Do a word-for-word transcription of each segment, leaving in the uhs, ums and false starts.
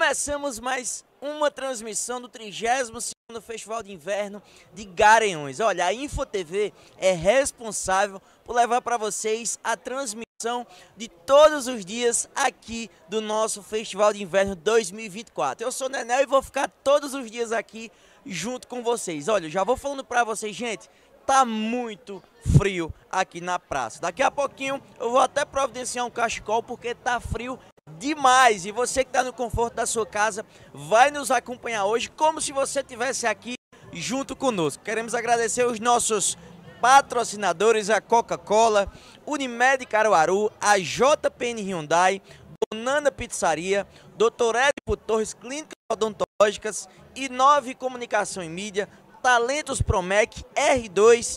Começamos mais uma transmissão do trigésimo segundo Festival de Inverno de Garanhuns. Olha, a InfoTV é responsável por levar para vocês a transmissão de todos os dias aqui do nosso Festival de Inverno dois mil e vinte e quatro. Eu sou o Nenel e vou ficar todos os dias aqui junto com vocês. Olha, já vou falando para vocês, gente, tá muito frio aqui na praça. Daqui a pouquinho eu vou até providenciar um cachecol porque tá frio demais. E você que está no conforto da sua casa vai nos acompanhar hoje como se você estivesse aqui junto conosco. Queremos agradecer os nossos patrocinadores, a Coca-Cola, Unimed Caruaru, a J P N Hyundai, Donana Pizzaria, doutor Érico Torres, Clínicas Odontológicas, Inove Comunicação e Mídia, Talentos Promec, R dois,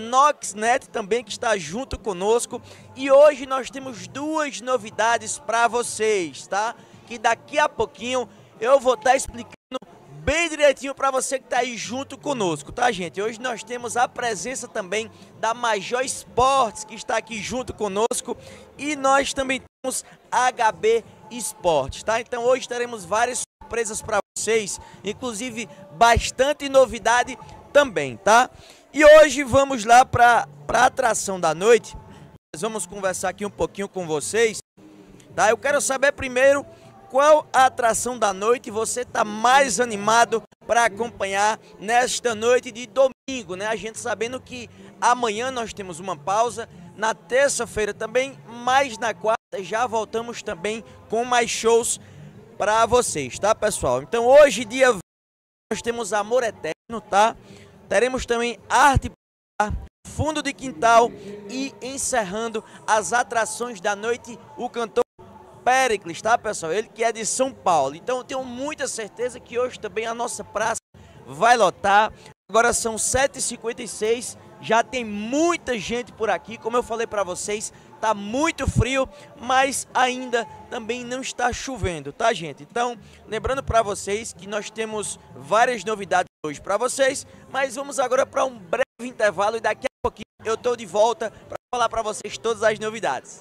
Noxnet também que está junto conosco. E hoje nós temos duas novidades para vocês, tá? Que daqui a pouquinho eu vou estar explicando bem direitinho para você que está aí junto conosco, tá, gente? Hoje nós temos a presença também da Major Esportes, que está aqui junto conosco, e nós também temos a H B Esportes, tá? Então hoje teremos várias surpresas para vocês, inclusive bastante novidade também, tá? E hoje vamos lá para a atração da noite. Nós vamos conversar aqui um pouquinho com vocês, tá? Eu quero saber primeiro qual a atração da noite você está mais animado para acompanhar nesta noite de domingo, né? A gente sabendo que amanhã nós temos uma pausa, na terça-feira também, mas na quarta já voltamos também com mais shows para vocês, tá, pessoal? Então hoje, dia vinte, nós temos Amor Eterno, tá? Teremos também Arte Popular, Fundo de Quintal e encerrando as atrações da noite, o cantor Péricles, tá, pessoal? Ele que é de São Paulo. Então eu tenho muita certeza que hoje também a nossa praça vai lotar. Agora são sete e cinquenta e seis, já tem muita gente por aqui. Como eu falei para vocês, tá muito frio, mas ainda também não está chovendo, tá, gente? Então, lembrando para vocês que nós temos várias novidades hoje para vocês, mas vamos agora para um breve intervalo e daqui a pouquinho eu tô de volta para falar para vocês todas as novidades.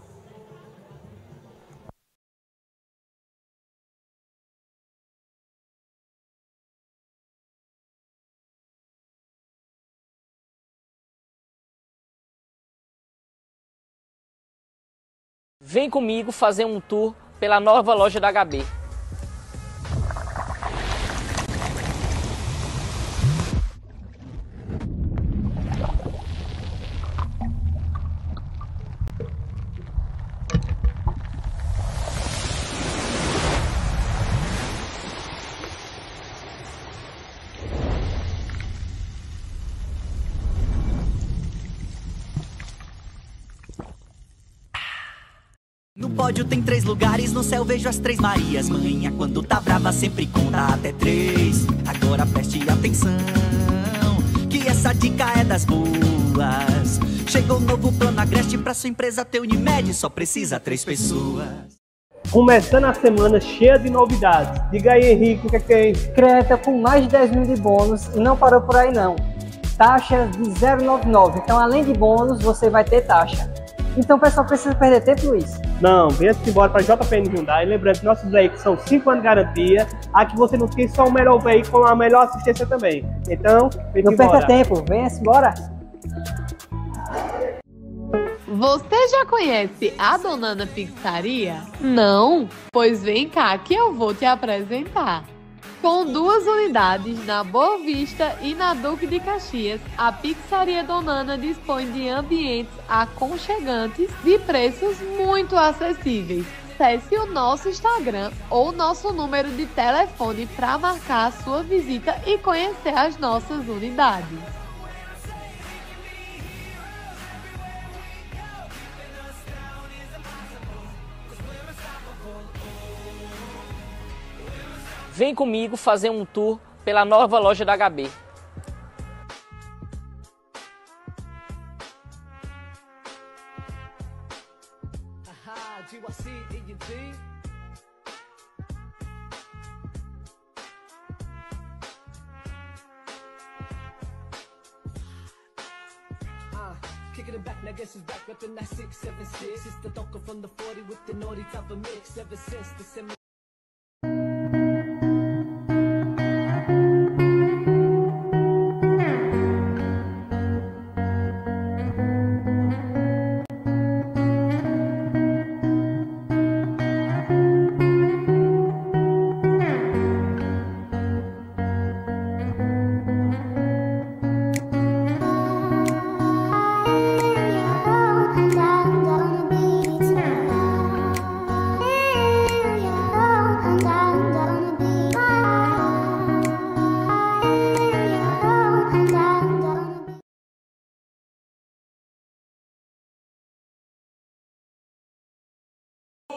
Vem comigo fazer um tour pela nova loja da H B. No pódio tem três lugares, no céu vejo as três Marias. Manhã quando tá brava sempre conta até três. Agora preste atenção, que essa dica é das boas. Chegou o novo plano Agreste pra sua empresa ter Unimed, só precisa três pessoas. Começando a semana cheia de novidades. Diga aí, Henrique, o que é que tem? Creta com mais de dez mil de bônus e não parou por aí não. Taxa de zero vírgula noventa e nove, então além de bônus você vai ter taxa. Então o pessoal precisa perder tempo, Luiz? Não, venha-se embora para J P N Hyundai. Lembrando que nossos veículos são cinco anos de garantia. Aqui você não tem só o melhor veículo, com a melhor assistência também. Então, vem não embora. Não perca tempo, venha-se embora. Você já conhece a Donana Pizzaria? Não? Pois vem cá que eu vou te apresentar. Com duas unidades na Boa Vista e na Duque de Caxias, a Pizzaria Donana dispõe de ambientes aconchegantes e preços muito acessíveis. Acesse o nosso Instagram ou nosso número de telefone para marcar a sua visita e conhecer as nossas unidades. Vem comigo fazer um tour pela nova loja da H B. Kicking it back, now guess who's back, reppin' that six seven six. It's the talker from the forty with the naughty type of mix. Ever since the semi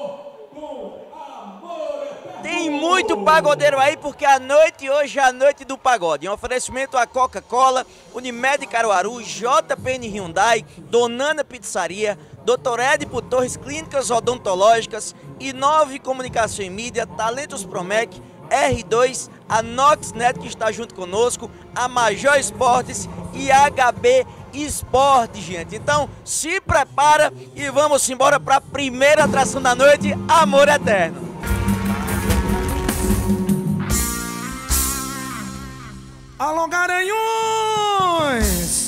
Tem muito pagodeiro aí, porque a noite hoje é a noite do pagode. Em oferecimento a Coca-Cola, Unimed Caruaru, J P N Hyundai, Donana Pizzaria, doutor Edipo Torres Clínicas Odontológicas, Inove Comunicação e Mídia, Talentos Promec, R dois, a Noxnet que está junto conosco, a Major Esportes e a H B Esporte, gente. Então se prepara e vamos embora para a primeira atração da noite, Amor Eterno. Alô, Garanhões!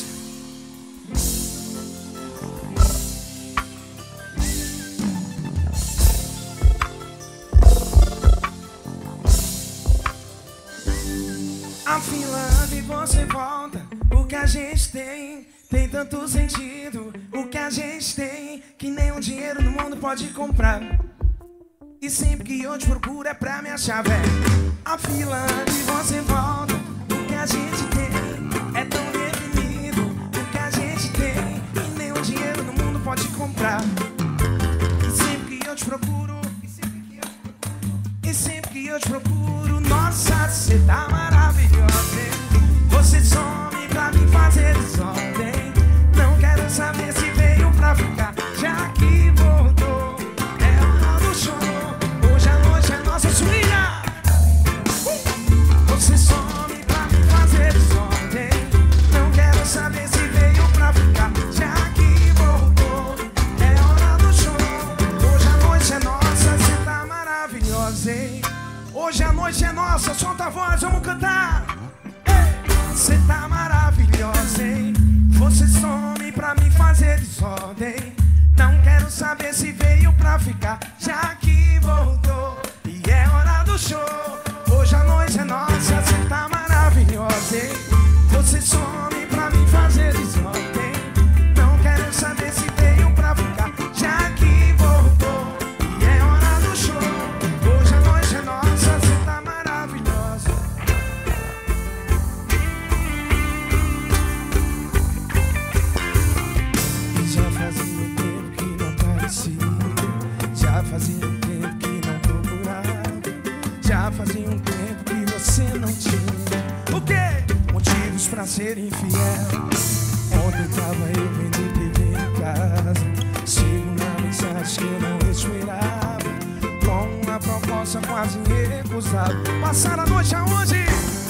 A fila e você volta, o que a gente tem tem tanto sentido. O que a gente tem que nenhum dinheiro no mundo pode comprar. E sempre que eu te procuro é pra me achar, velho. A fila e você volta, o que a gente tem é tão definido. O que a gente tem que nenhum dinheiro no mundo pode comprar. E sempre que eu te procuro, e sempre que eu te procuro, e sempre que eu te procuro, nossa, cê tá maravilhosa, hein? Você some pra me fazer desordem. Não quero saber se veio pra ficar, já que voltou. É hora do show, hoje a noite é nossa, swinga. Você some pra me fazer desordem. Não quero saber se veio pra ficar, já que voltou. É hora do show, hoje a noite é nossa, cê tá maravilhosa, hein? Hoje a noite é nossa, solta a voz, vamos cantar. Cê tá maravilhosa, hein? Você some pra me fazer desordem. Não quero saber se veio pra ficar, já que voltou. E é hora do show, hoje a noite é nossa, cê tá maravilhosa, hein? Você some pra me fazer desordem. Não quero saber se veio pra ficar, já que voltou. E é hora do show, hoje a noite é nossa, cê tá maravilhosa. Já fazia um tempo que não parecia, já fazia um tempo que não procurava, já fazia um tempo que você não tinha o quê? Motivos pra ser infiel. Ontem tava eu vendo T V em casa, chego na mensagem que eu não esperava, com uma proposta quase irrecusável. Passar a noite aonde?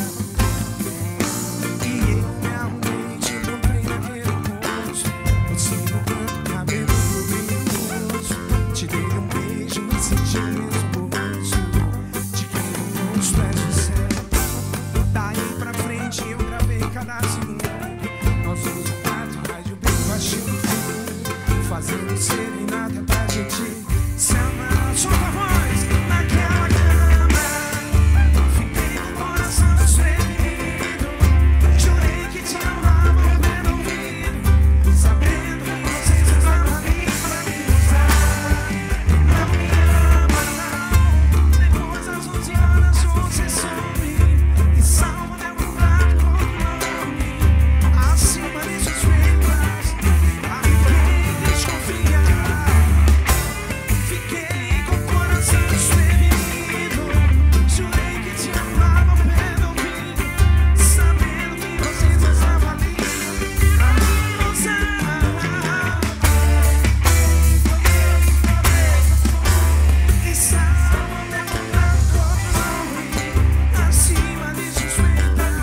E eu me arrumei, te encontrei naquele posto, você no canto, cabelo luminoso. Te dei um beijo e senti o mesmo gosto de quem não os pés do céu. Daí pra frente eu gravei cada segundo. Nós dois um quarto, rádio bem baixinho, fazendo serenata pra gente se amar. Solta a voz naquela cama. Fiquei com o coração desprevenido. Jurei que te amava no pé do ouvido, sabendo que você estava ali pra me usar. Não me ama não. Depois das onze horas você some e salva meu contato com o nome. Acima de suspeitas, a ninguém desconfiar. Fiquei com o coração desprevenido. Jurei que te amava ao pé do ouvido, sabendo que você só estava ali pra me usar. E salva meu contato com o nome. Acima de suspeitas.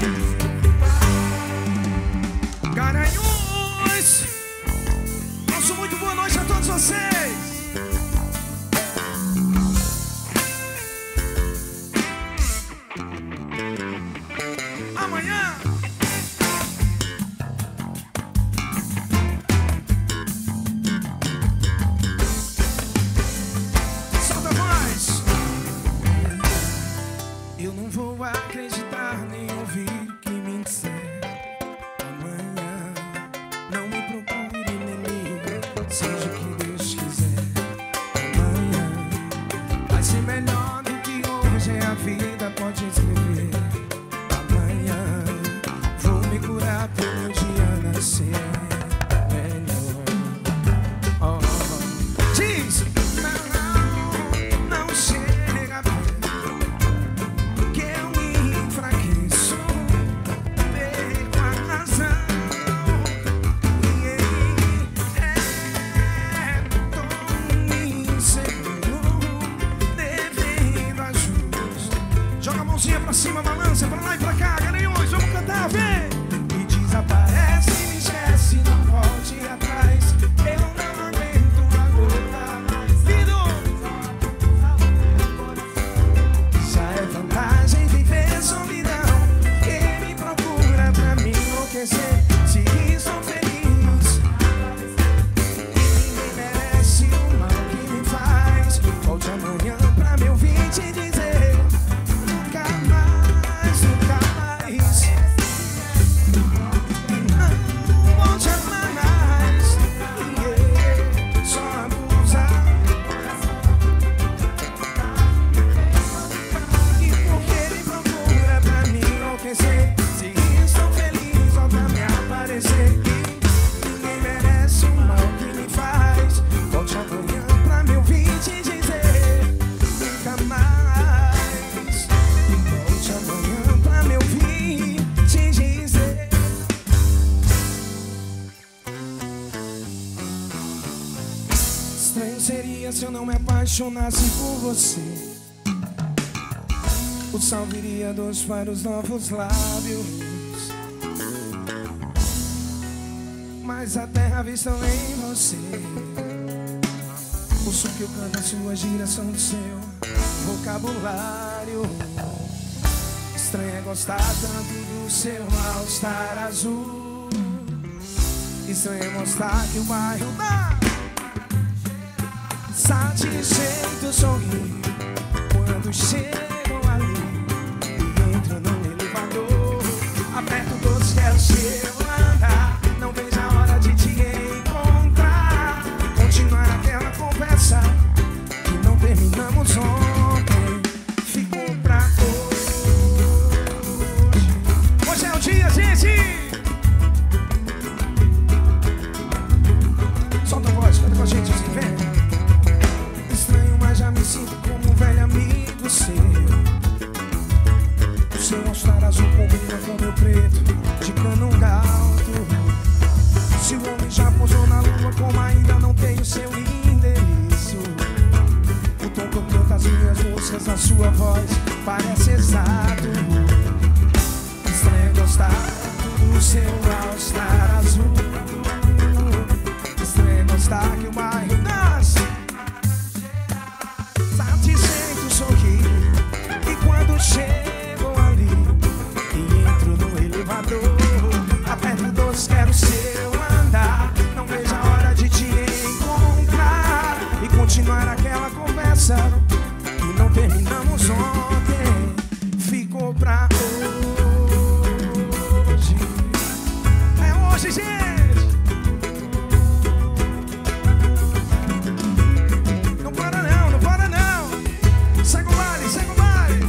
Garanhões, nosso muito boa noite a todos vocês. Amanhã solta a voz. Eu não vou acreditar nem ouvir o que me disser. Amanhã não me procure nem ligue, seja o que Deus quiser. Amanhã vai ser melhor do que hoje, é a vida, pode escrever. Amanhã vou me curar pro meu dia nascer melhor. Oh, oh. Diz! Não, não, seria se eu não me apaixonasse por você? O sal viria dos para os novos lábios, mas a terra vista em você. O som que eu canto, a sua giração do seu vocabulário. Estranho é gostar tanto do seu all-star azul. Estranho é mostrar que o bairro dá satisfeito sorrir quando chegam ali e entram no elevador. Aperto todos, quero seu andar. Não vejo a hora de te encontrar. Continuar aquela conversa que não terminamos ontem. Ficou pra hoje. Hoje é o dia, gente! Solta a voz, canta com a gente, assim, vem. Estranho, mas já me sinto como um velho amigo seu. O seu all-star azul combina com meu preto de canunga alto. Se o homem já pousou na lua, como ainda não tem o seu endereço. O tom que eu canto as minhas músicas na sua voz parece exato. Estranho gostar do seu all-star azul. Estranho gostar que o bairro nasce satisfeito sorrir. E quando chego ali e entro no elevador, aperto doce, quero seu andar. Não vejo a hora de te encontrar e continuar aquela conversa que não terminamos ontem. Ficou pra hoje. É hoje, gente! Não para não, não para não! Segue o baile, segue o baile!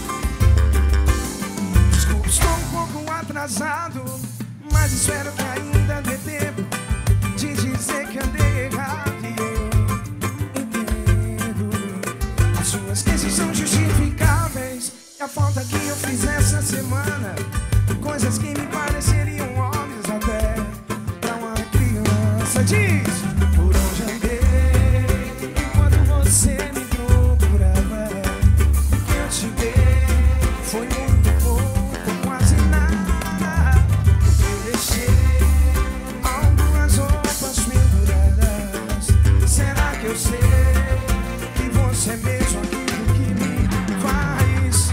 Desculpa, estou um pouco atrasado, mas espero que ainda dê tempo de dizer que andei errado. E eu entendo, as suas queixas são justificáveis. E a falta que eu fiz essa semana, coisas que me pareceriam óbvias até pra uma criança. Diz, por onde andei enquanto você me procurava. O que eu te dei foi muito pouco, quase nada. Eu deixei algumas roupas penduradas. Será que eu sei que você é mesmo aquilo que me faz?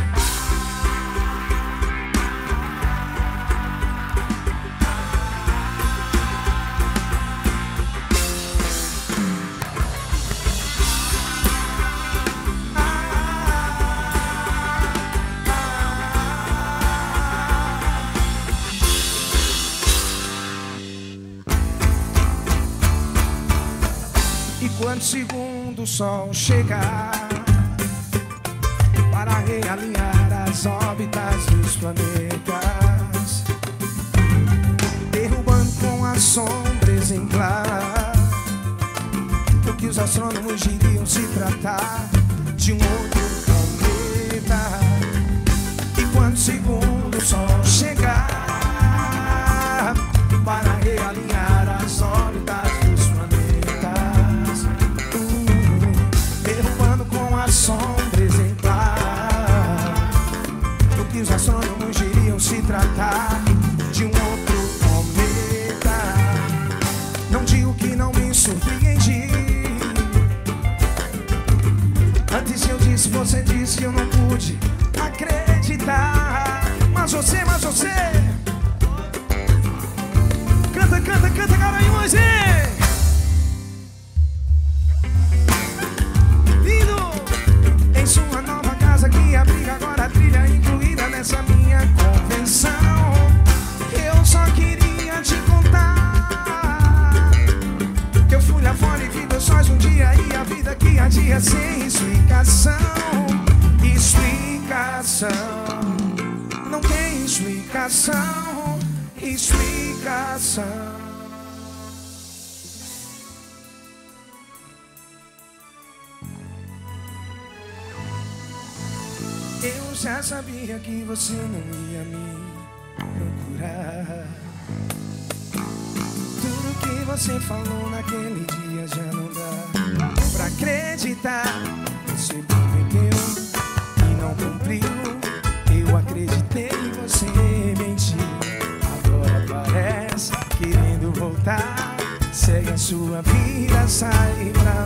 E quando segundo o sol chegar para realinhar as órbitas dos planetas, derrubando com a sombra exemplar do que os astrônomos diriam se tratar de um outro planeta. E quando segundo o sol chegar para realinhar as órbitas dos planetas, uh, derrubando com a sombra exemplar do que os astrônomos diriam se tratar de um outro cometa. Não digo que não me surpreendi. Antes eu disse, você disse que eu não pude acreditar. Mas você, mas você canta, canta, canta, Garanhuns, hein? Lindo! Em sua nova casa que abriga agora a trilha incluída nessa minha convenção. Eu só queria te contar que eu fui lá fora e vi dois sóis um dia e a vida que há dia sem explicação. Explicação, não tem explicação. Explicação. Eu já sabia que você não ia me procurar. Tudo que você falou naquele dia já não dá acreditar. Você prometeu e não cumpriu. Eu acreditei e você mentiu. Agora parece querendo voltar. Segue a sua vida, sai pra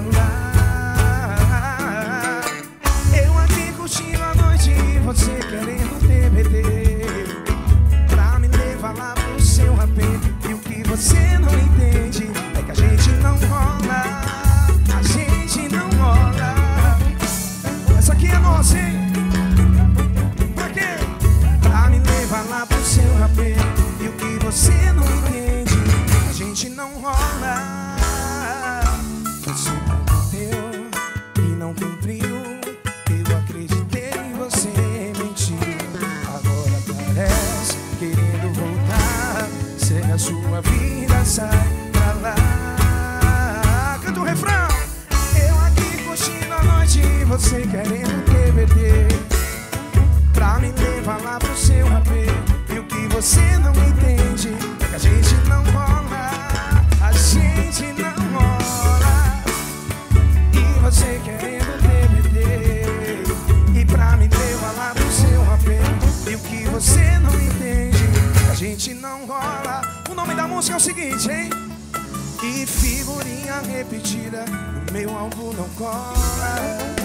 lá. Eu aqui curtindo a noite e você querendo T B T pra me levar lá pro seu rapé. E o que você não entende é que a gente não rola. A gente não rola. Essa aqui é nossa, hein? Pra quê? Pra me levar lá pro seu rapé. E o que você não entende, a gente não rola. Você prometeu e não cumpriu. Eu acreditei e você mentiu. Agora parece querendo voltar. Segue a sua vida, sai pra lá. Canta o refrão. Eu aqui curtindo a noite e você querendo T B T pra me levar lá pro seu rapé. E o que você não entende é que a gente não rola. A gente não rola. E você querendo T B T e pra me levar lá pro seu rapé. E o que você não entende, a gente não rola. O nome da música é o seguinte, hein? E figurinha repetida no meu álbum não cola.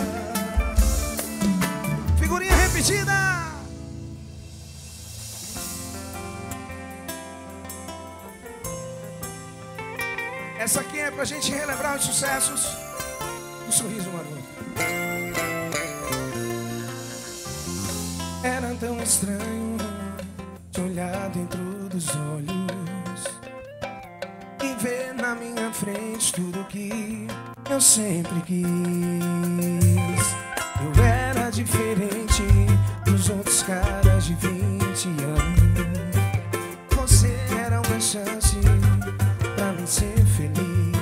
Figurinha repetida. Essa aqui é pra gente relembrar os sucessos do Sorriso Maroto. Era tão estranho te olhar dentro dos olhos e ver na minha frente tudo que eu sempre quis. Eu era diferente dos outros caras de vinte anos. Você era uma chance pra mim ser feliz.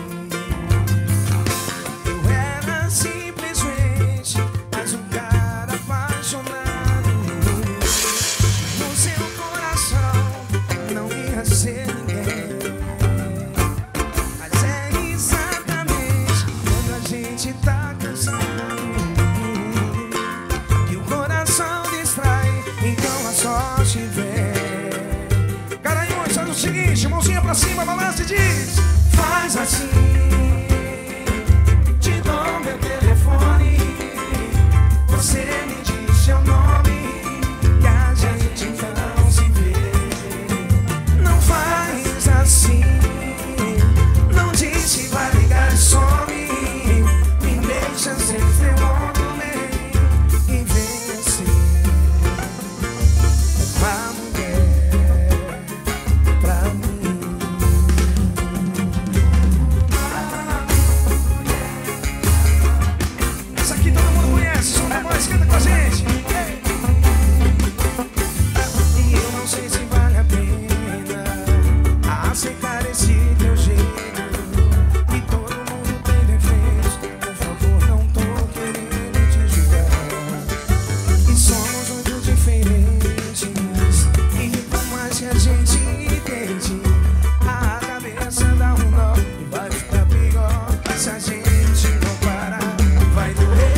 Eu era simplesmente mais um cara apaixonado. No seu coração não ia ser ninguém. Mas é exatamente quando a gente tá cansado que o coração distrai, então a sorte vem. Garanhuns, faz o seguinte, mãozinha pra cima, balança e diz: faz assim, te dou meu telefone, você me diz seu nome, que a gente não se vê. Não faz assim, não diz que vai ligar e some, me deixa sem seu nome e vem assim. Uma mulher pra mim. Essa aqui todo mundo conhece, som da voz, canta com a gente. E eu não sei se vale a pena aceitar esse teu jeito. E todo mundo tem defeitos, por favor, não tô querendo te julgar. E somos muito diferentes, e por mais que a gente entende, a cabeça dá um nó e vai ficar pior. Se a gente não parar, vai doer.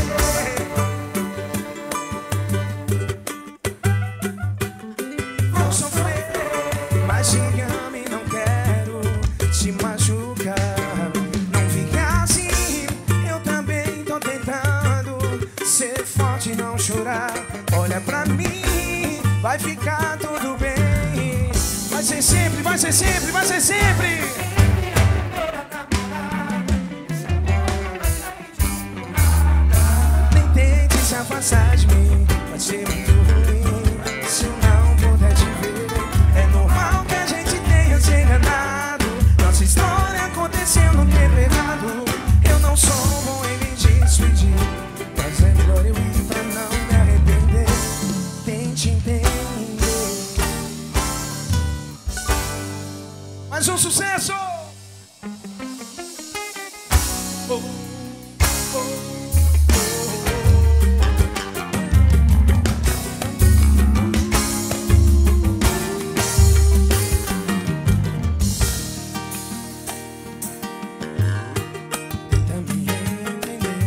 Vou sofrer, mas te amo e não quero te machucar. Não fica assim, eu também tô tentando ser forte e não chorar. Olha pra mim, vai ficar tudo bem. Vai ser sempre, vai ser sempre, vai ser sempre. Nem tente se afastar de mim, vai ser muito ruim se eu não puder te ver. É normal que a gente tenha se enganado. Nossa história aconteceu no tempo errado. Eu não sou bom em me despedir, mas é melhor eu ir pra não me arrepender. Tente entender. Mais um sucesso! Oh, oh, oh. Também entender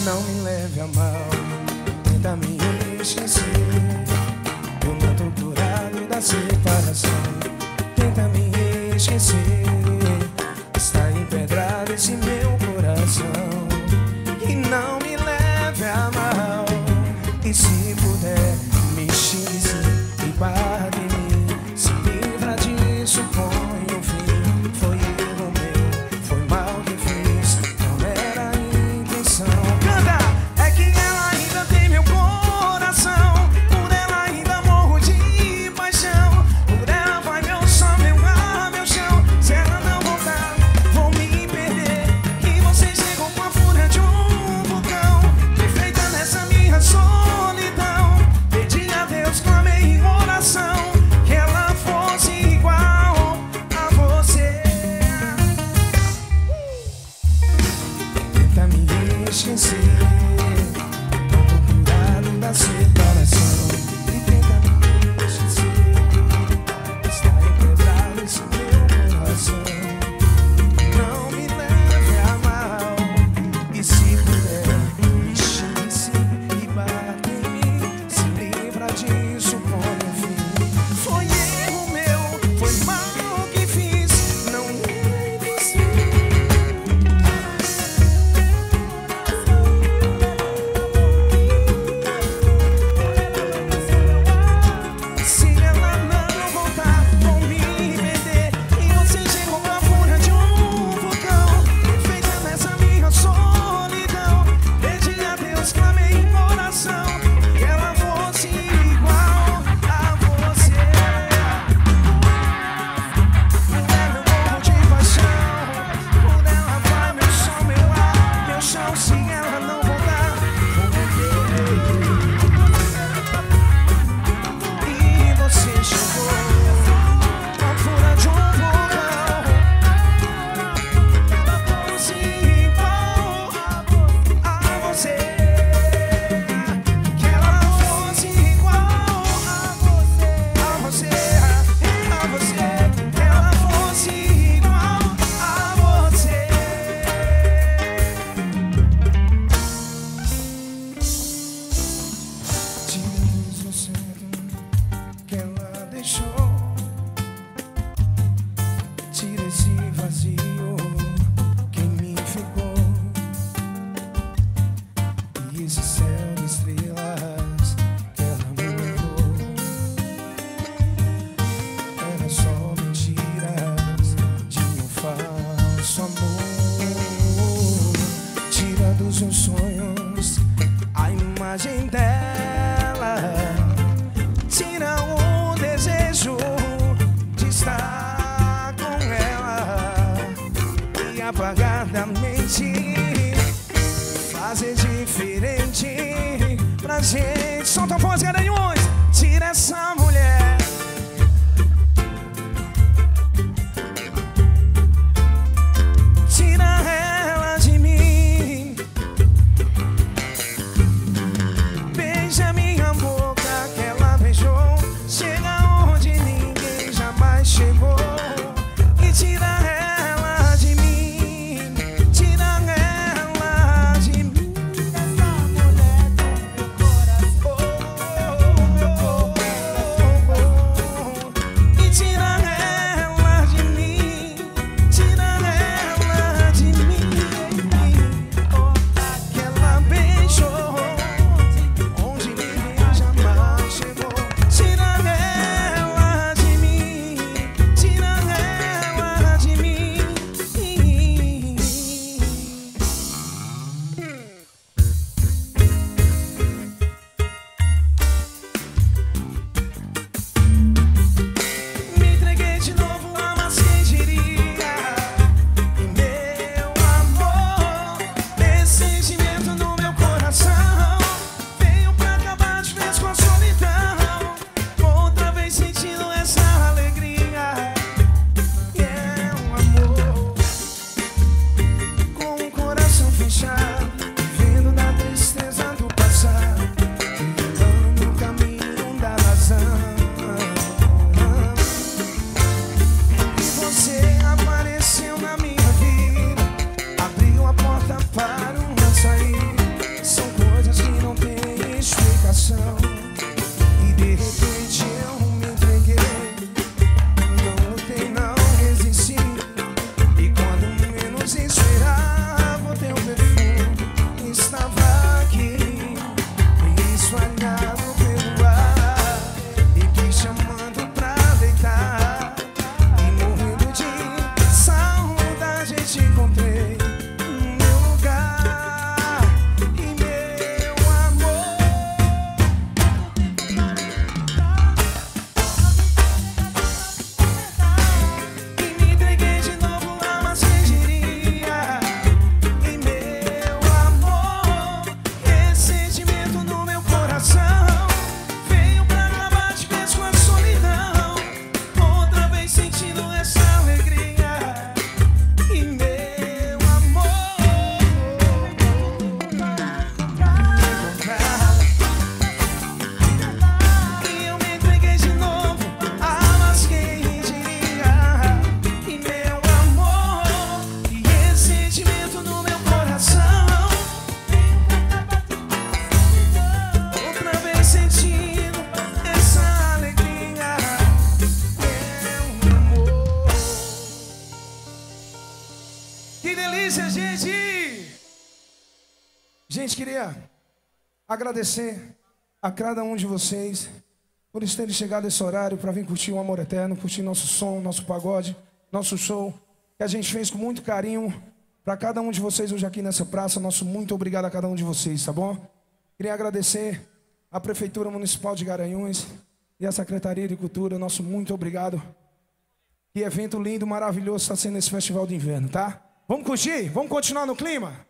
Não me leve a mal, tenta me esquecer. Eu não tô curado da separação. Tenta me esquecer. Está empedrado esse meu coração. E não me leve a mal. E se puder, me xingue e bate em mim. Se livra disso, põe um fim. Foi erro meu, foi mal que fiz. Não era a intenção. Canta! É que ela ainda tem meu coração. Por ela ainda morro de paixão. Por ela vai meu sol, meu ar, meu chão. Se ela não voltar, vou me perder. E você chegou com a fúria de um vulcão. Perfeita nessa minha solidão. Pedi a Deus, clamei em oração, que ela fosse igual a você. Tenta me esquecer. Tô curado da separação. E tenta me esquecer. Está empedrado esse meu coração. Não me leve a mal. E se puder, me xingue sim e bate em mim. Se livra disso, põe um fim. Foi erro meu, foi mal que fiz. Não me disse. Se ela não voltar, vou me perder. E você chegou com a fúria de um vulcão. Perfeita nessa minha solidão. Pedi a Deus, clamei em oração, que ela fosse igual a você. Por ela eu morro de paixão. Por ela vai meu sol, meu ar, meu chão. Se ela não voltar, vou me perder. E você chegou com a fúria de um vulcão. Se igual a você. Que ela fosse igual a você. A você, a você. Que ela fosse igual a você. Tira o centro que ela deixou. Tira esse vazio que em mim ficou. E esse céu de estrelas que ela me levou. Era só mentiras de um falso amor. Tira dos seus sonhos a imagem dela. Tira o desejo de estar com ela. E apagadamente fazer diferente pra gente. Solta a voz, garanhões. Tira essa mulher. Tira ela de mim. Beija minha boca que ela beijou. Chega onde ninguém jamais chegou. E tira ela de mim. Tira ela de mim. Essa mulher do meu coração. Gente, queria agradecer a cada um de vocês por terem chegado a esse horário para vir curtir o Amor Eterno, curtir nosso som, nosso pagode, nosso show, que a gente fez com muito carinho para cada um de vocês hoje aqui nessa praça. Nosso muito obrigado a cada um de vocês, tá bom? Queria agradecer a Prefeitura Municipal de Garanhuns e a Secretaria de Cultura, nosso muito obrigado. Que evento lindo, maravilhoso está sendo esse Festival de Inverno, tá? Vamos curtir? Vamos continuar no clima?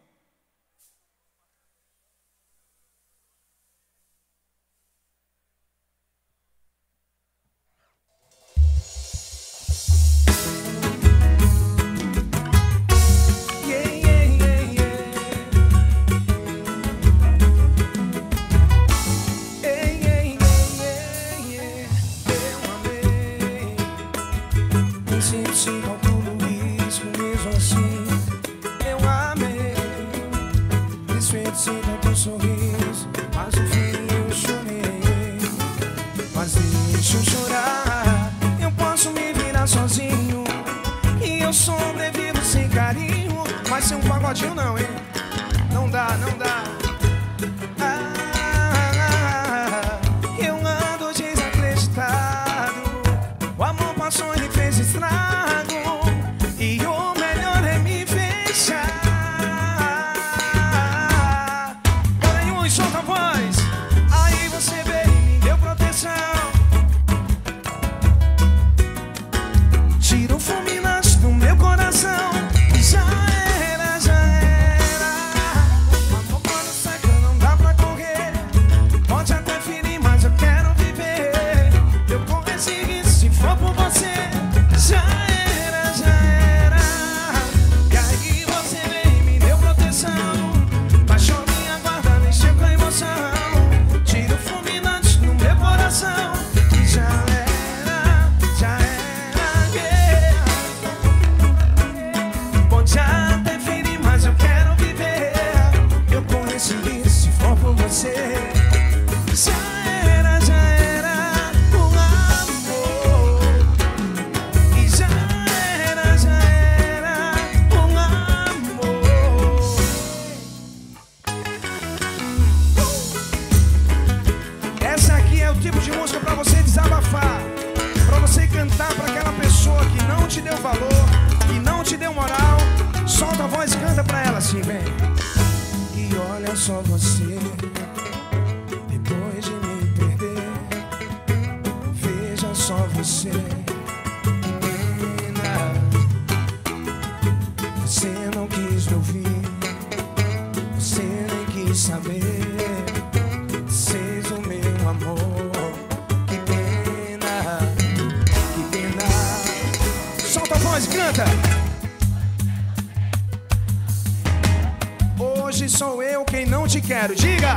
Sem um pagodinho não, hein? Não dá, não dá. Ah, eu ando desacreditado. O amor passou e fez estrago. E o melhor é me fechar. Garanhuns, solta a voz. Aí você veio e me deu proteção. Tira o fulminante do meu coração. Já só você, depois de me perder. Veja só você, menina. Você não quis me ouvir, você nem quis saber. Fez o meu amor, que pena, que pena. Solta a voz e canta. Hoje sou eu quem não te quero, diga.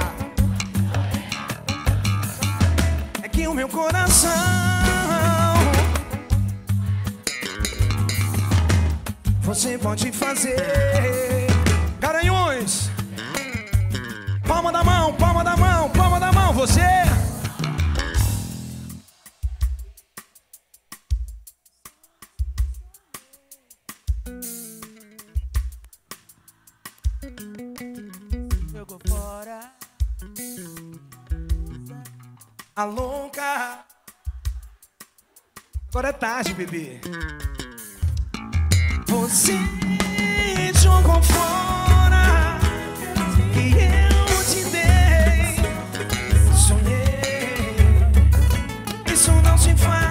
É que o meu coração você pode fazer. Garanhuns, palma da mão, palma da mão, palma da mão, você. Jogou fora a louca. Agora é tarde, bebê. Você jogou fora que eu te dei. Sonhei, isso não se faz.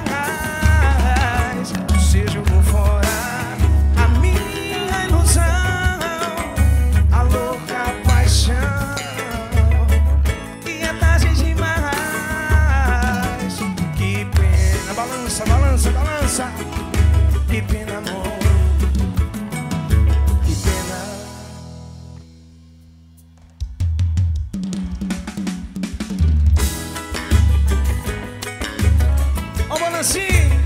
Você jogou fora a minha ilusão, a louca paixão. E é tarde demais. Que pena, balança, balança, balança. Que pena, amor. Assim,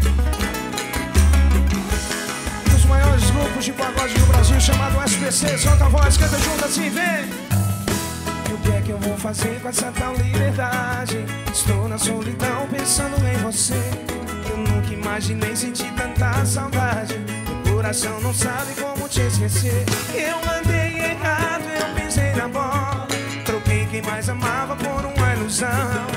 um dos maiores grupos de pagode do Brasil, chamado S P C. Solta a voz, canta junto assim, vem. E o que é que eu vou fazer com essa tal liberdade? Estou na solidão pensando em você. Eu nunca imaginei sentir tanta saudade. Meu coração não sabe como te esquecer. Eu andei errado, eu pisei na bola. mais amava por uma ilusão.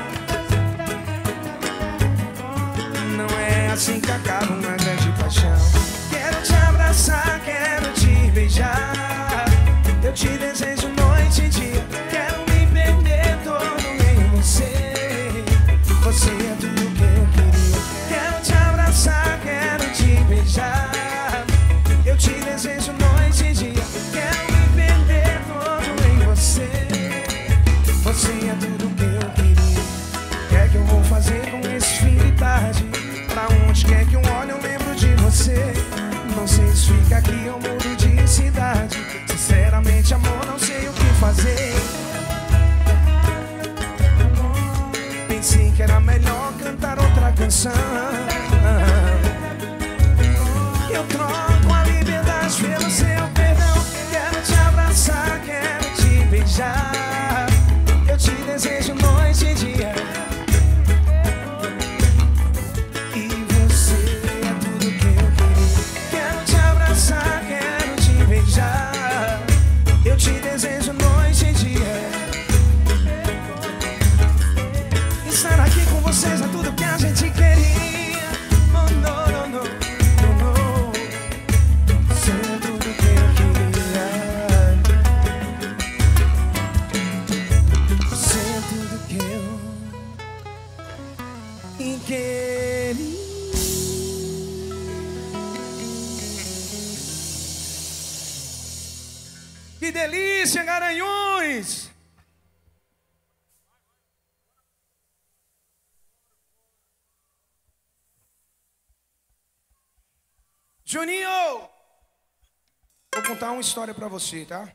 Não é assim que acaba uma grande paixão. Quero te abraçar, quero te beijar. Eu te desejo noite e dia. Quero me perder todo em você. Você é tudo que eu queria. Quero te abraçar, quero te beijar. Eu te desejo noite e dia. Quero me perder todo em você. Você é tudo que eu queria. O que é que eu vou fazer com esse fim de tarde? Pra onde quer que eu olhe eu lembro de você. Não sei se fica aqui ou mudo de cidade. Sinceramente, amor, não sei o que fazer. Pensei que era melhor cantar outra canção. Eu troco a liberdade pelo seu perdão. Quero te abraçar, quero te beijar. Eu te desejo noite e dia. E você é tudo que eu queria. Quero te abraçar, quero te beijar. Eu te desejo noite e dia. Estar aqui com vocês é tudo que a gente queria. Oh, não, não, não, não, não. Você é tudo que eu queria. Você é tudo que eu queria. Que delícia, Garanhuns! Juninho! Vou contar uma história pra você, tá?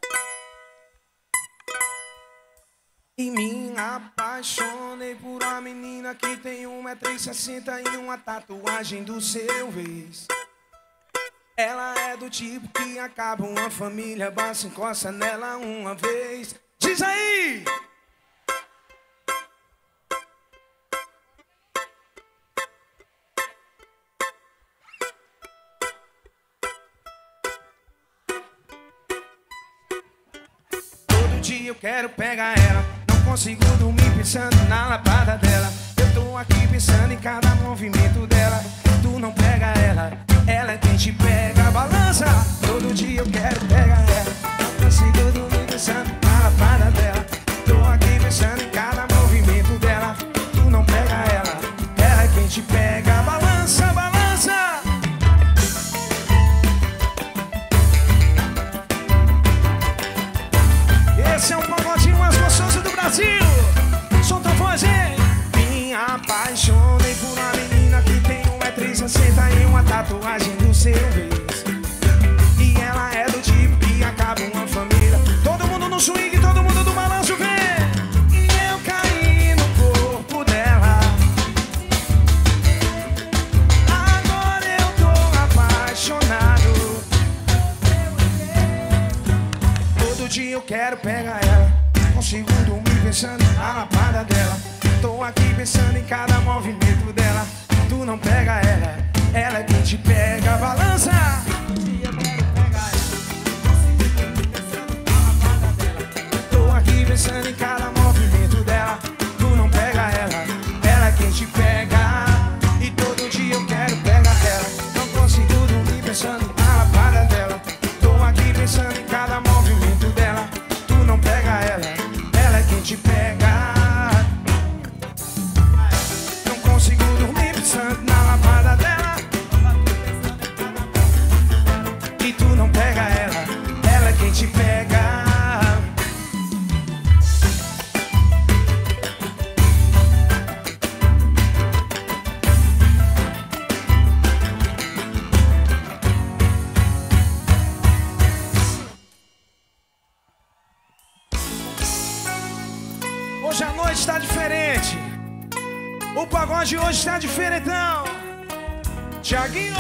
E me apaixonei por uma menina que tem um metro e sessenta e uma tatuagem do seu ex. Ela é do tipo que acaba uma família, basta encosta nela uma vez. Diz aí! Todo dia eu quero pegar ela, não consigo dormir pensando na lapada dela. Eu tô aqui pensando em cada movimento dela. Tu não pega ela, ela é quem te pega, balança. Todo dia eu quero pegar ela, não consigo dormir pensando na lapada dela. Tô aqui pensando em cada movimento dela. Tu não pega ela, ela é quem te pega, balança, balança. Esse é um pagodinho mais gostoso do Brasil. Solta a voz, hein? Me apaixonei por uma menina que tem um metro e sessenta e uma tatuagem do seu ex. E ela é do tipo que acaba uma família. Todo mundo no swing, todo mundo do balanço, vem! E eu caí no corpo dela. Agora eu tô apaixonado. Todo dia eu quero pegar ela, consigo dormir pensando na lapada dela. Tô aqui pensando em cada movimento dela. Tu não pega ela, ela é quem te pega, balança. Tô aqui pensando em cada movimento dela. Tu não pega ela, ela é quem te pega. E todo dia eu quero pegar ela, não consigo dormir pensando na lapada dela. Tô aqui pensando em cada movimento dela. Tu não pega ela, ela é quem te pega. Não consigo dormir pensando na lapada dela. E tu não pega ela, ela é quem te pega. Hoje a noite está diferente. O pagode hoje está diferentão. Thiaguinho!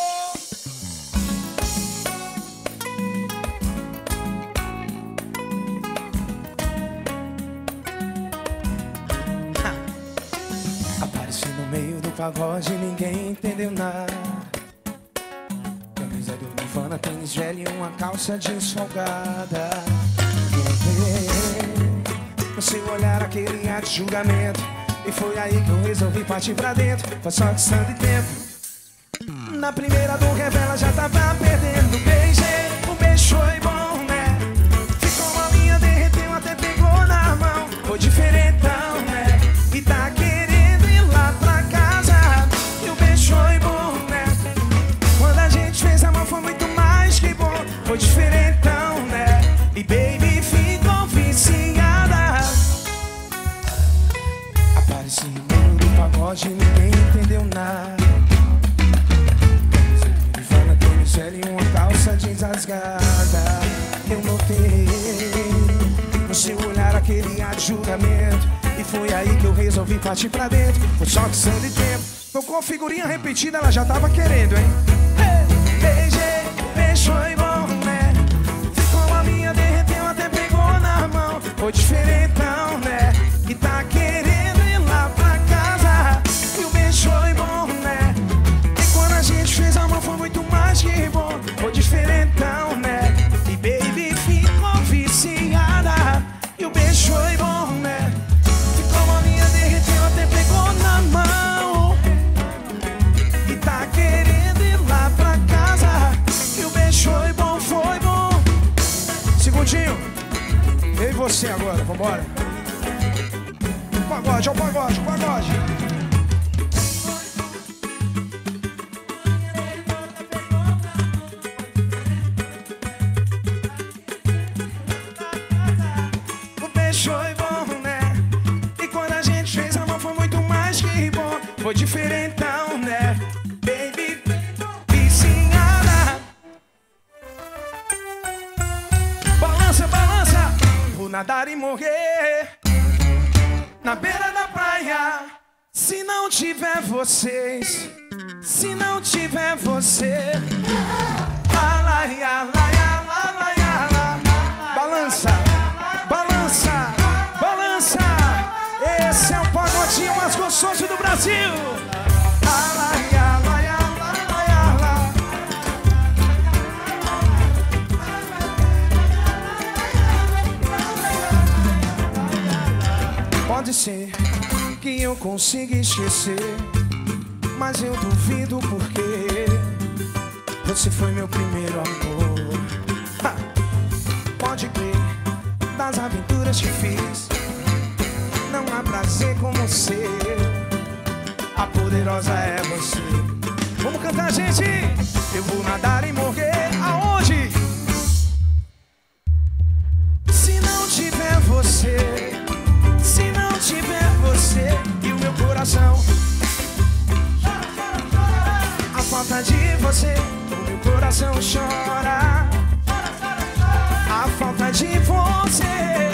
Apareci no meio do pagode, ninguém entendeu nada. Camisa do Nirvana, tênis velho e uma calça jeans folgada. No seu olhar aquele ato de julgamento. E foi aí que eu resolvi partir pra dentro. Foi só questão de tempo. Na primeira do revela já tava perdendo. Beijei, o beijo foi bom, né? Ficou uma linha, derreteu, até pegou na mão. Foi diferentão, né? E tá querendo ir lá pra casa. E o beijo foi bom, né? Quando a gente fez a mão foi muito mais que bom. Foi diferentão, né? E baby ficou viciada. Apareci no meio do pagode e ninguém entendeu nada. Ivana, tênis, velho e uma calça jeans rasgada. Eu notei no seu olhar aquele ar de julgamento. E foi aí que eu resolvi partir pra dentro. Foi só questão de tempo. Tocou a figurinha repetida, ela já tava querendo, hein? Beijei, beijo foi bom, né? Ficou uma linha, derreteu, até pegou na mão. Foi diferentão, né? E tá querendo ir lá pra casa. E o beijo foi bom, né? E quando a gente fez a mão foi muito mais que bom. Foi diferentão, né? E baby ficou viciada. E o beijo foi bom, né? Ficou uma linha, derreteu, até pegou na mão. E tá querendo ir lá pra casa. E o beijo foi bom, foi bom. Segundinho, eu e você agora, vambora. Pagode, ó o pagode, o pagode. O beijo foi bom, né? E quando a gente fez a mão foi muito mais que bom. Foi diferentão, né? Baby, viciada. Balança, balança. Vou nadar e morrer na beira da praia. Se não tiver vocês, se não tiver você. Ala, ala, ala, ala, ala. Balança, balança, balança. Esse é o pagodinho mais gostoso do Brasil. Ala, ala, ala, ala, ala. Pode ser que eu consiga esquecer, mas eu duvido porque você foi meu primeiro amor. Ha! Pode crer, das aventuras que fiz, não há prazer como o seu. A poderosa é você. Vamos cantar, gente! Eu vou nadar e morrer aonde? Se não tiver você, se não tiver você e o meu coração, a falta de você, o meu coração chora. A falta de você,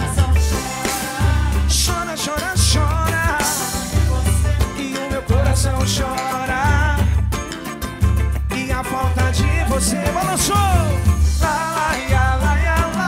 chora, chora, chora. E o meu coração chora. E a falta de você, balançou. Lá, lá, lá,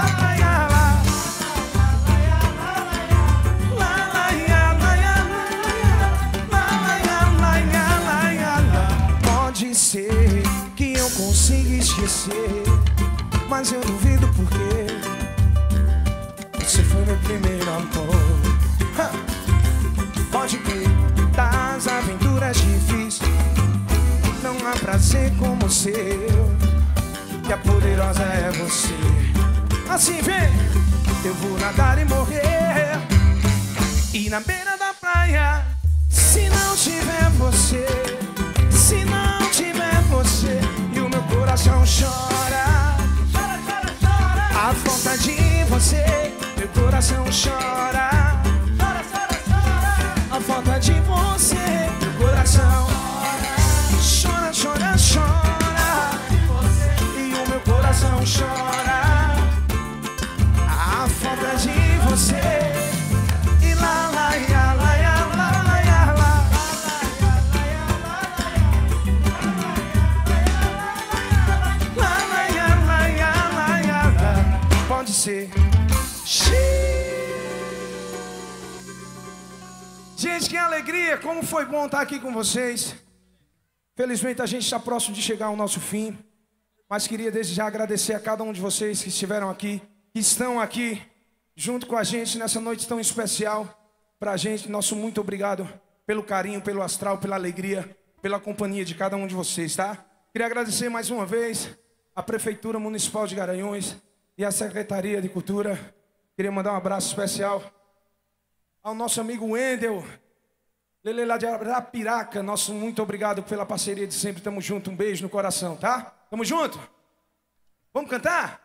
que eu consiga esquecer, mas eu duvido porque você foi meu primeiro amor. Ha! Pode crer, das aventuras que fiz, não há prazer como o seu. Que a poderosa é você. Assim vem, eu vou nadar e morrer. E na beira da praia, se não tiver você, se não tiver você, e o meu coração chora. Chora, chora, chora. A falta de você, meu coração chora. Chora, chora, chora. A falta de você, meu coração chora, chora, chora. E o meu coração chora. A falta de você. E lá, lá, lá, lá, lá, lá, lá, lá. Pode ser. Gente, que alegria! Como foi bom estar aqui com vocês. Felizmente a gente está próximo de chegar ao nosso fim. Mas queria desde já agradecer a cada um de vocês que estiveram aqui, que estão aqui junto com a gente nessa noite tão especial. pra gente. Nosso muito obrigado pelo carinho, pelo astral, pela alegria, pela companhia de cada um de vocês, tá? Queria agradecer mais uma vez a Prefeitura Municipal de Garanhuns e a Secretaria de Cultura. Queria mandar um abraço especial ao nosso amigo Wendel, Lele lá de Arapiraca. Nosso muito obrigado pela parceria de sempre. Tamo junto, um beijo no coração, tá? Tamo junto? Vamos cantar?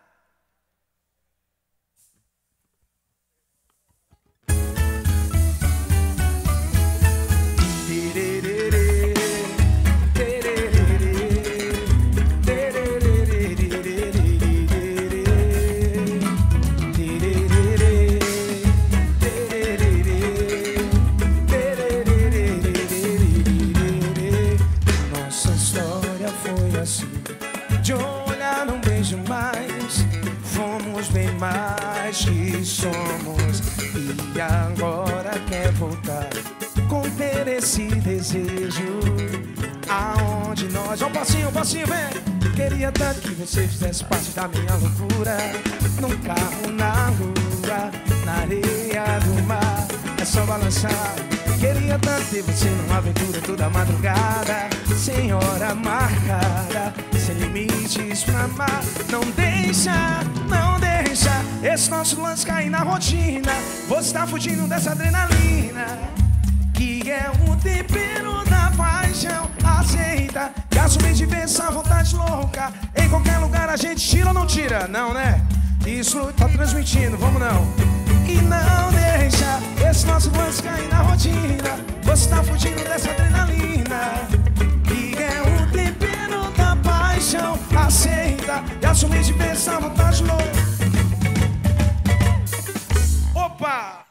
Mais que somos e agora quer voltar, conter esse desejo aonde nós... Ó, um passinho, um passinho, vem! Queria tanto que você fizesse parte da minha loucura, num carro, na rua, na areia do mar, é só balançar. Queria tanto ter você numa aventura toda madrugada, sem hora marcada, sem limites pra amar. Não deixa, não deixa esse nosso lance cair na rotina. Você tá fugindo dessa adrenalina, que é o tempero da paixão. Aceita que assumir de vez essa vontade louca. Em qualquer lugar a gente tira ou não tira? Não, né? Isso tá transmitindo, vamos não. E não deixa esse nosso lance cair na rotina. Você tá fugindo dessa adrenalina, que é o tempero da paixão. Aceita e assumir de vez essa vontade louca. Opa!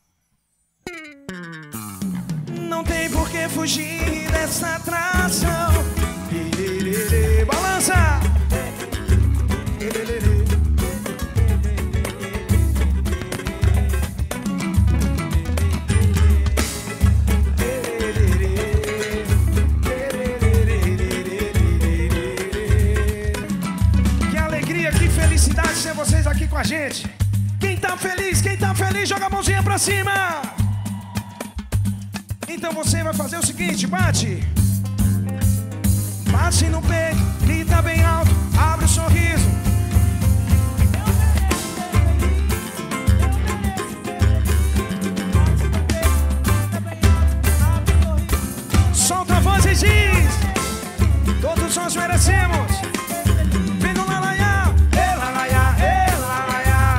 Não tem por que fugir dessa atração. Balança! Que alegria, que felicidade ter vocês aqui com a gente. Quem tá feliz, quem tá feliz, joga a mãozinha pra cima. Então você vai fazer o seguinte, bate. Bate no peito, grita bem alto, abre o sorriso. Solta a voz e diz: todos nós merecemos. Vem no lalaiá, é lalaiá, é lalaiá.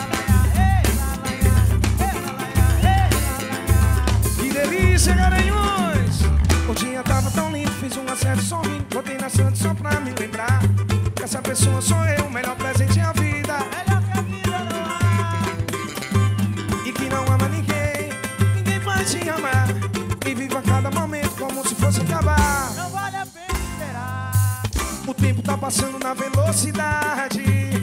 Que delícia, Garanhuns. O dia tava tão lindo, fiz um acerto sorrindo. Botei na Santa só pra me lembrar que essa pessoa sou eu, o melhor presente é a vida. Melhor que a vida não há. E que não ama ninguém, ninguém vai te amar. E viva cada momento como se fosse acabar. Não vale a pena esperar. O tempo tá passando na velocidade.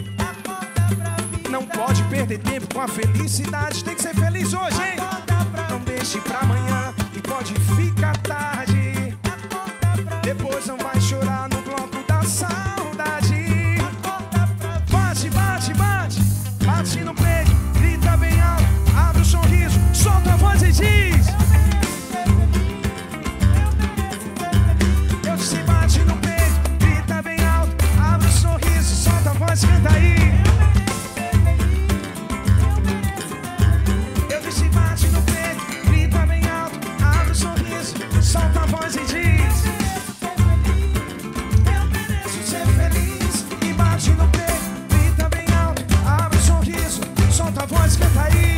Não pode perder tempo com a felicidade. Tem que ser feliz hoje, hein? Não deixe pra amanhã e pode ficar tarde. Depois não vai chorar no bloco da saudade. Bate, bate, bate. Bate no peito, grita bem alto, abre o sorriso, solta a voz e diz: eu disse bate no peito, grita bem alto, abre o sorriso, solta a voz, canta aí. Eu disse bate no peito, grita bem alto, abre o sorriso, solta a voz e diz: no peito, grita bem alto, abre o sorriso, solta a voz, canta aí.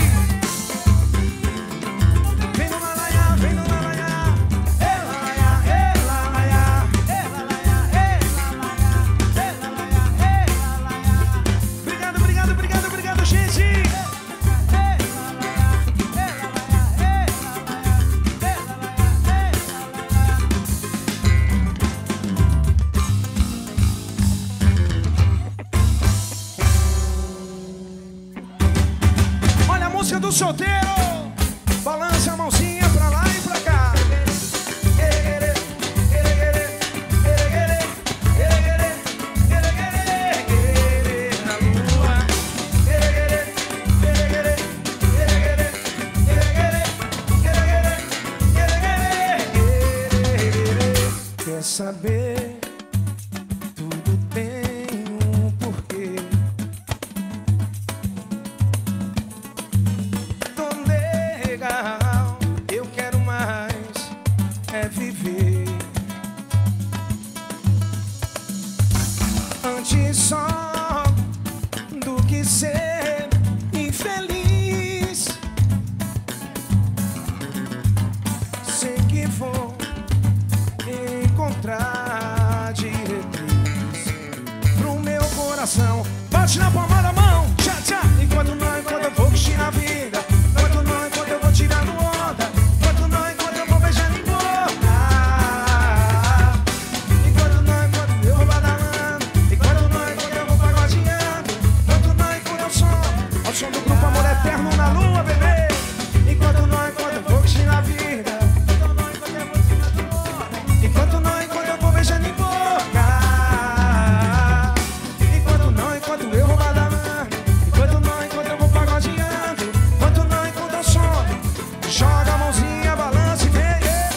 Vem no lalaiá, vem no lalaiá, é lalaiá, é lalaiá, é lalaiá, é lalaiá, é lalaiá, é lalaiá. Obrigado, obrigado, obrigado, obrigado, gente. É lalaiá, é lalaiá, é lalaiá, é lalaiá, Olha a música do solteiro. Balance a mãozinha pra lá e pra cá. Na lua. junto, amor eterno na lua, bebê. Enquanto não encontra fogo na vida, enquanto não encontra eu vou beijando em boca, enquanto não encontro eu vou badalando, enquanto não encontro eu vou pagodeando, enquanto não encontro o sono, joga a mãozinha, balança e vem.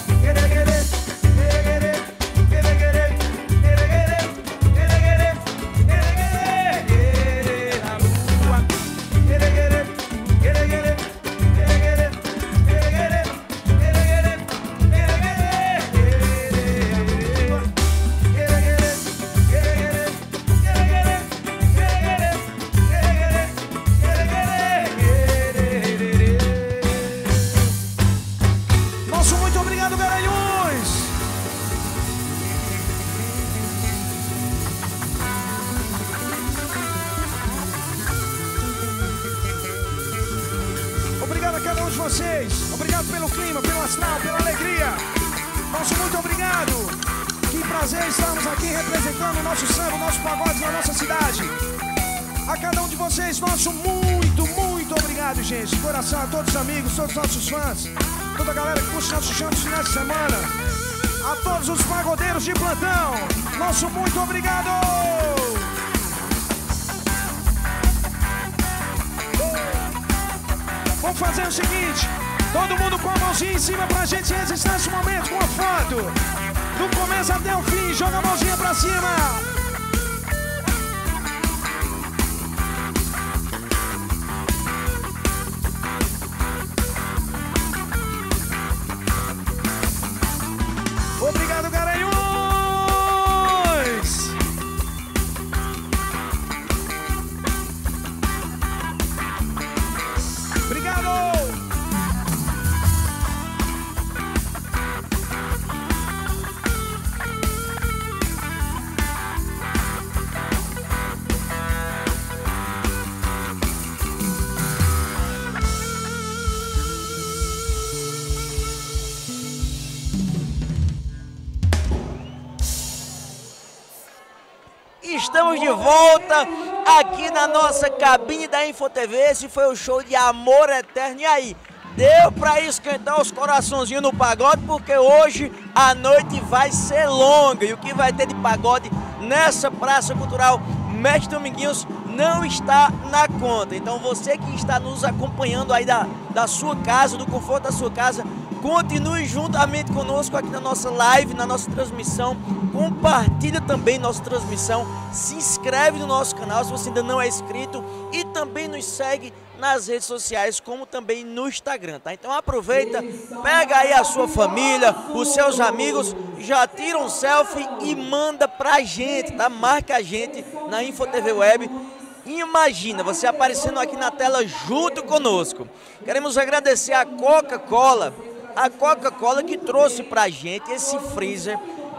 Vocês, obrigado pelo clima, pelo astral, pela alegria. Nosso muito obrigado. Que prazer estarmos aqui representando o nosso samba, o nosso pagode na nossa cidade. A cada um de vocês, nosso muito, muito obrigado, gente. De coração a todos os amigos, todos os nossos fãs, toda a galera que curte nosso chão nos finais de semana, a todos os pagodeiros de plantão, nosso muito obrigado. Vamos fazer o seguinte, todo mundo com a mãozinha em cima pra gente registrar esse momento com a foto. Do começo até o fim, joga a mãozinha pra cima. Obrigado, Garanhuns! Estamos de volta aqui na nossa cabine da InfoTV. Esse foi o show de Amor Eterno. E aí, deu pra esquentar os coraçãozinhos no pagode? Porque hoje a noite vai ser longa. E o que vai ter de pagode nessa Praça Cultural Mestre Dominguinhos não está na conta. Então você que está nos acompanhando aí da, da sua casa, do conforto da sua casa, continue juntamente conosco aqui na nossa live, na nossa transmissão. Compartilha também nossa transmissão. Se inscreve no nosso canal se você ainda não é inscrito. E também nos segue nas redes sociais, como também no Instagram, tá? Então aproveita, pega aí a sua família, os seus amigos, já tira um selfie e manda pra gente, tá? Marca a gente na InfoTV Web. Imagina você aparecendo aqui na tela junto conosco. Queremos agradecer a Coca-Cola, a Coca-Cola que trouxe pra gente esse freezer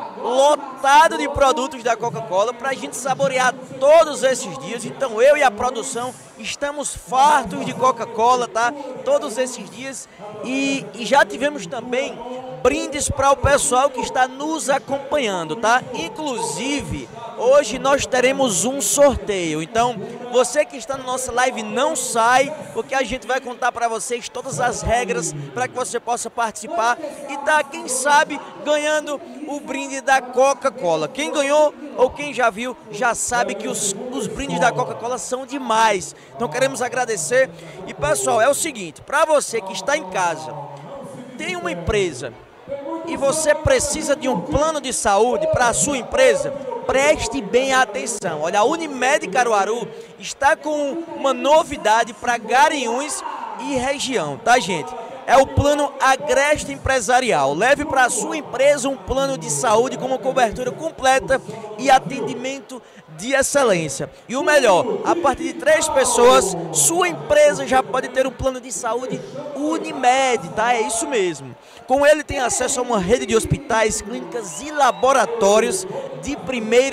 lotado de produtos da Coca-Cola para a gente saborear todos esses dias. Então eu e a produção estamos fartos de Coca-Cola, tá? Todos esses dias. E, e já tivemos também brindes para o pessoal que está nos acompanhando, tá? Inclusive, hoje nós teremos um sorteio. Então, você que está na nossa live, não sai, porque a gente vai contar para vocês todas as regras para que você possa participar e tá, quem sabe, ganhando o brinde da Coca-Cola. Quem ganhou ou quem já viu, já sabe que os, os brindes da Coca-Cola são demais. Então, queremos agradecer. E, pessoal, é o seguinte, para você que está em casa, tem uma empresa e você precisa de um plano de saúde para a sua empresa, preste bem atenção. Olha, a Unimed Caruaru está com uma novidade para Garanhuns e região, tá, gente? É o plano Agreste Empresarial. Leve para a sua empresa um plano de saúde com uma cobertura completa e atendimento de excelência. E o melhor, a partir de três pessoas, sua empresa já pode ter um plano de saúde Unimed, tá? É isso mesmo. Com ele tem acesso a uma rede de hospitais, clínicas e laboratórios de primeira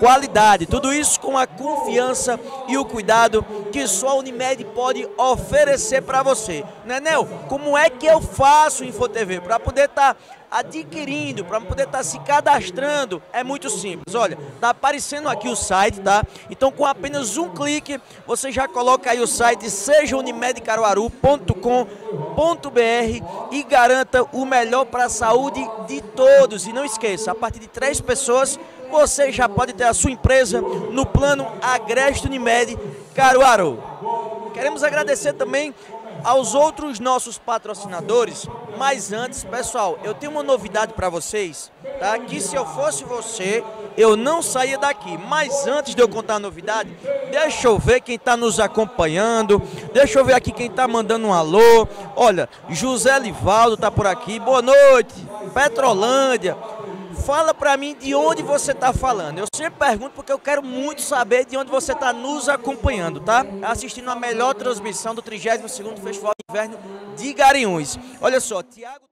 qualidade. Tudo isso com a confiança e o cuidado que só a Unimed pode oferecer para você. Né, Nel? Como é que eu faço InfoTV para poder estar tá adquirindo, para poder estar tá se cadastrando? É muito simples. Olha, tá aparecendo aqui o site, tá? Então, com apenas um clique, você já coloca aí o site seja unimed caruaru ponto com ponto br e garanta o melhor para a saúde de todos. E não esqueça, a partir de três pessoas, você já pode ter a sua empresa no plano Agreste Unimed Caruaru. Queremos agradecer também aos outros nossos patrocinadores, mas antes, pessoal, eu tenho uma novidade para vocês, tá? Que se eu fosse você, eu não saía daqui, mas antes de eu contar a novidade, deixa eu ver quem está nos acompanhando, deixa eu ver aqui quem está mandando um alô. Olha, José Livaldo está por aqui, boa noite, Petrolândia. Fala pra mim de onde você tá falando. Eu sempre pergunto porque eu quero muito saber de onde você tá nos acompanhando, tá? Assistindo a melhor transmissão do trigésimo segundo Festival de Inverno de Garanhuns. Olha só, Tiago...